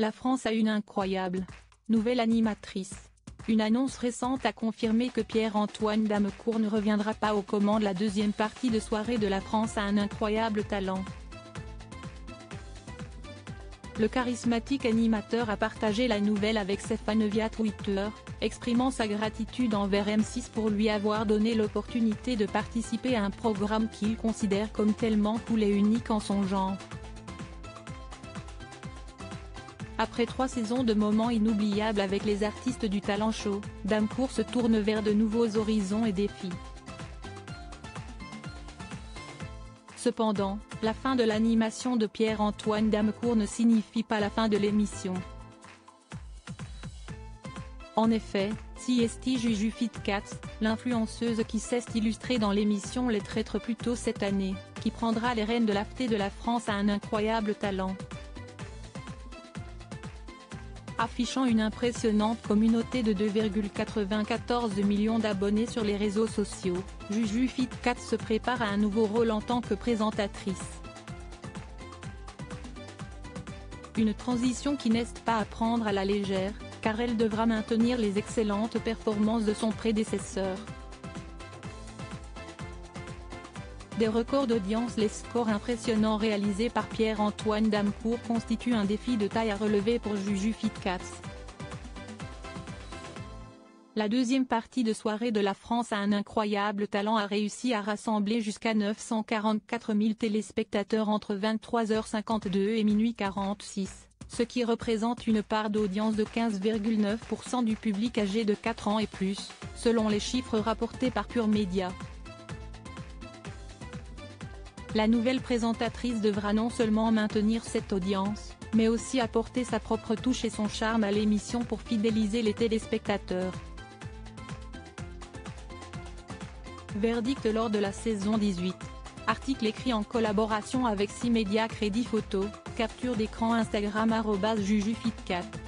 La France a une incroyable nouvelle animatrice. Une annonce récente a confirmé que Pierre-Antoine Damecourt ne reviendra pas aux commandes la deuxième partie de soirée de La France a un incroyable talent. Le charismatique animateur a partagé la nouvelle avec ses fans via Twitter, exprimant sa gratitude envers M6 pour lui avoir donné l'opportunité de participer à un programme qu'il considère comme tellement cool et unique en son genre. Après 3 saisons de moments inoubliables avec les artistes du talent show, Damecourt se tourne vers de nouveaux horizons et défis. Cependant, la fin de l'animation de Pierre-Antoine Damecourt ne signifie pas la fin de l'émission. En effet, CST Juju Fit Cats, l'influenceuse qui s'est illustrée dans l'émission Les Traîtres plus tôt cette année, qui prendra les rênes de l'AFT de la France a un incroyable talent. Affichant une impressionnante communauté de 2,94 millions d'abonnés sur les réseaux sociaux, Juju Fit Cats se prépare à un nouveau rôle en tant que présentatrice. Une transition qui n'est pas à prendre à la légère, car elle devra maintenir les excellentes performances de son prédécesseur. Des records d'audience. Les scores impressionnants réalisés par Pierre-Antoine Damecourt constituent un défi de taille à relever pour Juju Fit Cats. La deuxième partie de soirée de La France a un incroyable talent a réussi à rassembler jusqu'à 944 000 téléspectateurs entre 23h52 et minuit 46, ce qui représente une part d'audience de 15,9% du public âgé de 4 ans et plus, selon les chiffres rapportés par Pure Média. La nouvelle présentatrice devra non seulement maintenir cette audience, mais aussi apporter sa propre touche et son charme à l'émission pour fidéliser les téléspectateurs. Verdict lors de la saison 18. Article écrit en collaboration avec 6 médias. Crédit photo, capture d'écran Instagram @JujuFitCat.